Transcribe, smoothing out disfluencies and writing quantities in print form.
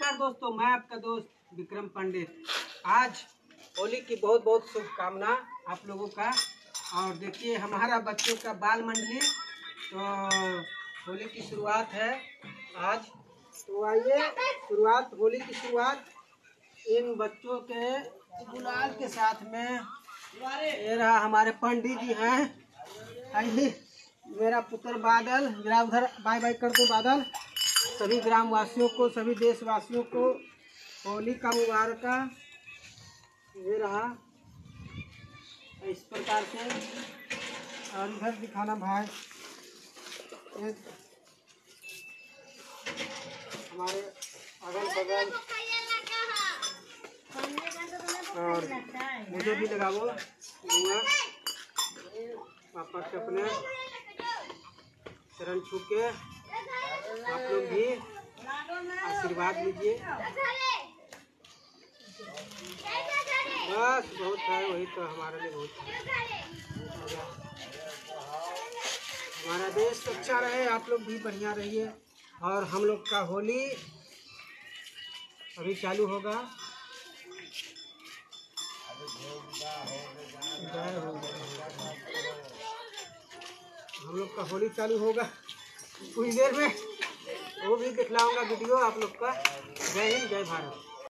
नमस्कार दोस्तों, मैं आपका दोस्त विक्रम पंडित। आज होली की बहुत बहुत शुभकामना आप लोगों का। और देखिए हमारा बच्चों का बाल मंडली, तो होली की शुरुआत है आज। तो आइए होली की शुरुआत इन बच्चों के गुलाल के साथ में। ये रहा हमारे पंडित जी हैं। आइए मेरा पुत्र बादल, जरा उधर बाय बाय कर दो बादल। सभी ग्रामवासियों को, सभी देशवासियों को होली का मुबारक। ये रहा इस प्रकार से। और इधर दिखाना भाई, हमारे अगल बगल, और मुझे भी लगाओ पापा के अपने चरण छू के आप लोग भी आशीर्वाद लीजिए। बस बहुत है, वही तो हमारे लिए बहुत है। हमारा देश अच्छा रहे, आप लोग भी बढ़िया रहिए। और हम लोग का होली अभी चालू होगा। हम लोग का होली चालू होगा कुछ देर में, वो भी दिखलाऊंगा वीडियो आप लोग का। जय हिंद, जय भारत।